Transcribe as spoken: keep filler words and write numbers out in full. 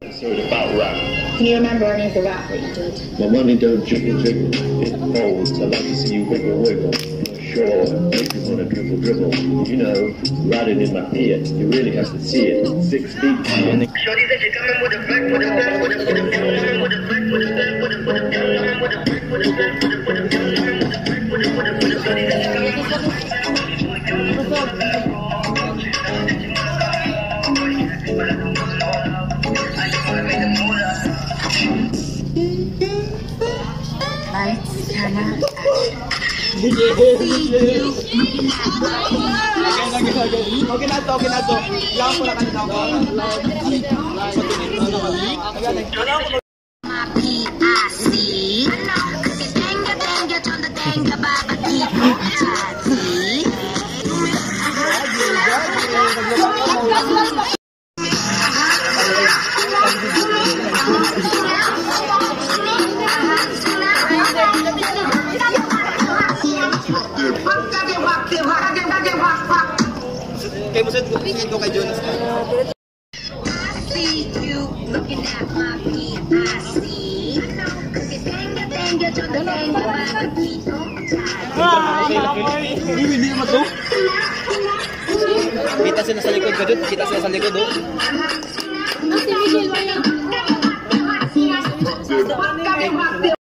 Episode about rap. Can you remember any of the rap that you did? My money don't jiggle jiggle, it folds. I like to see you wiggle wiggle. Sure, make you wanna dribble dribble. You know, riding in my Fiat, you really have to see it. Six feet. Shorty said she coming with a flex, with a flex, with a with a coming with a flex, with a flex, with a with a coming with a flex, with a flex, with a with a coming with a flex, with a with a with a shorty said she coming with a flex. Lights, camera, Okay, okay na to, okay na to. Lang po na kanina ko. Kay Musad ko kay Jonas. See you looking at my P I C. Tenga tenga chonda tenga babaki. Hindi naman to. Kita sila sa likod ko doon. Kita sila sa likod doon. Si Miguel, wala.